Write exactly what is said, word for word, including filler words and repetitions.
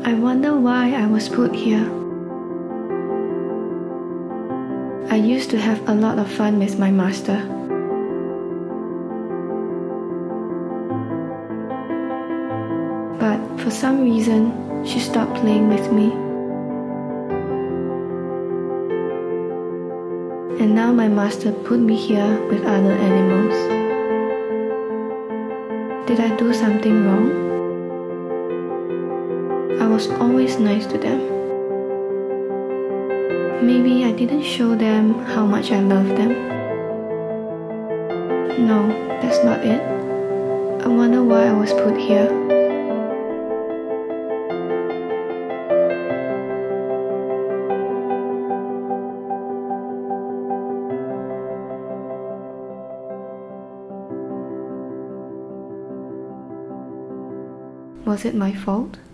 I wonder why I was put here. I used to have a lot of fun with my master. But for some reason, she stopped playing with me. And now my master put me here with other animals. Did I do something wrong? I was always nice to them. Maybe I didn't show them how much I love them. No, that's not it. I wonder why I was put here. Was it my fault?